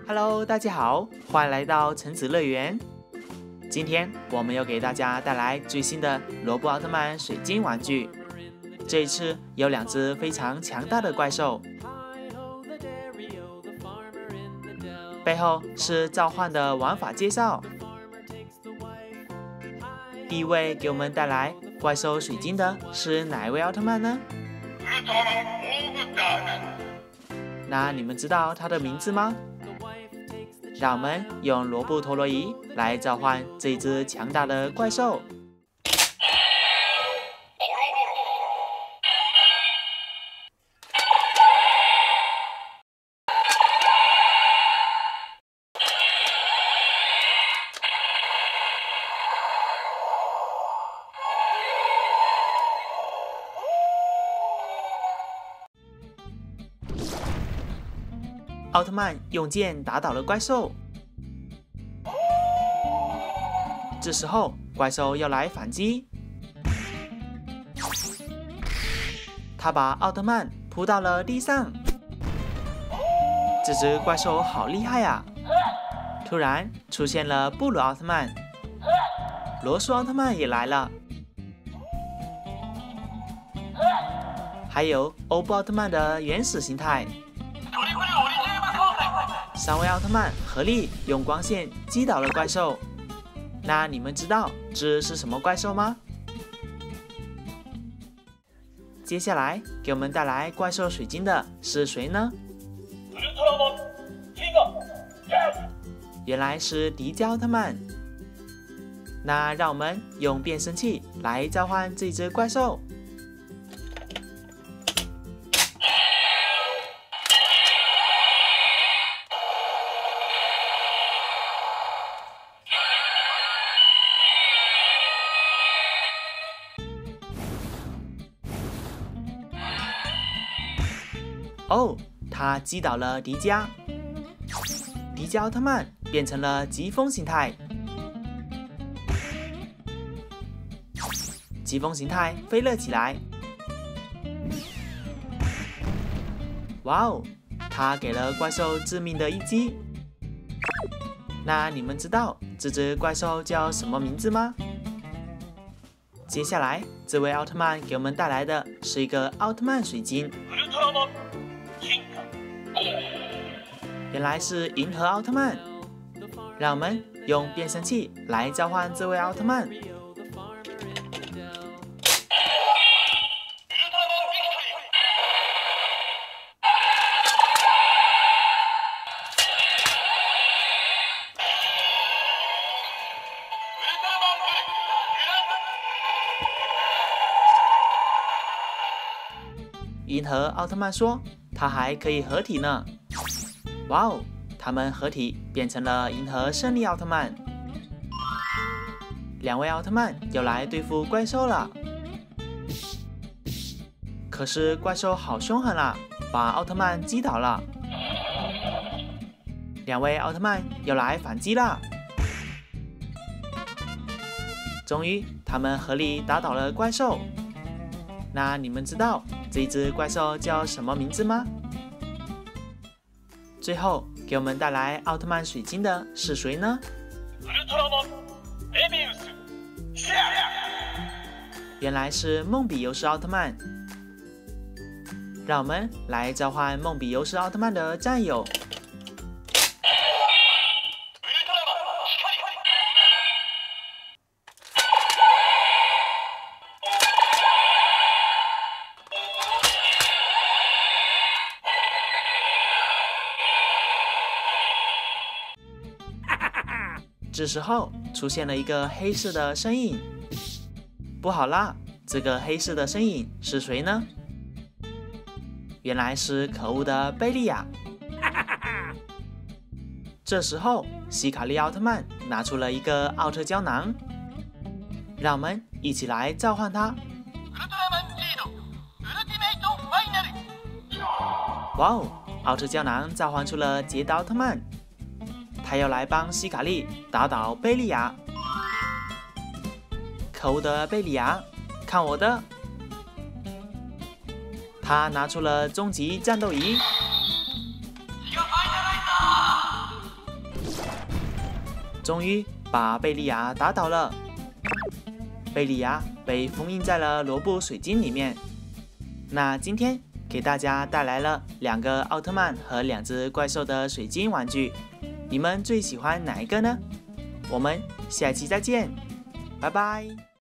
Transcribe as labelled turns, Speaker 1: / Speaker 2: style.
Speaker 1: Hello， 大家好，欢迎来到橙子乐园。今天我们要给大家带来最新的罗布奥特曼水晶玩具。这一次有2只非常强大的怪兽，背后是召唤的玩法介绍。第一位给我们带来怪兽水晶的是哪一位奥特曼呢？那你们知道他的名字吗？让我们用罗布陀螺仪来召唤这一只强大的怪兽。奥特曼用剑打倒了怪兽，这时候怪兽要来反击，他把奥特曼扑到了地上。这只怪兽好厉害啊！突然出现了布鲁奥特曼，罗素奥特曼也来了，还有欧布奥特曼的原始形态。3位奥特曼合力用光线击倒了怪兽。那你们知道这是什么怪兽吗？接下来给我们带来怪兽水晶的是谁呢？原来是迪迦奥特曼。那让我们用变声器来召唤这只怪兽。哦，他击倒了迪迦，迪迦奥特曼变成了疾风形态，疾风形态飞了起来。哇哦，他给了怪兽致命的一击。那你们知道这只怪兽叫什么名字吗？接下来，这位奥特曼给我们带来的是一个奥特曼水晶。原来是银河奥特曼，让我们用变声器来召唤这位奥特曼。银河奥特曼说，他还可以合体呢。哇哦！他们合体变成了银河胜利奥特曼。2位奥特曼要来对付怪兽了。可是怪兽好凶狠啊，把奥特曼击倒了。2位奥特曼要来反击啦。终于，他们合力打倒了怪兽。那你们知道这只怪兽叫什么名字吗？最后给我们带来奥特曼水晶的是谁呢？原来是梦比优斯奥特曼。让我们来召唤梦比优斯奥特曼的战友。这时候出现了一个黑色的身影，不好啦！这个黑色的身影是谁呢？原来是可恶的贝利亚。这时候希卡利奥特曼拿出了一个奥特胶囊，让我们一起来召唤它。哇哦！奥特胶囊召唤出了捷达奥特曼。他要来帮希卡利打倒贝利亚。可恶的贝利亚，看我的！他拿出了终极战斗仪， 终于把贝利亚打倒了。贝利亚被封印在了罗布水晶里面。那今天给大家带来了2个奥特曼和2只怪兽的水晶玩具，你们最喜欢哪一个呢？我们下期再见，拜拜。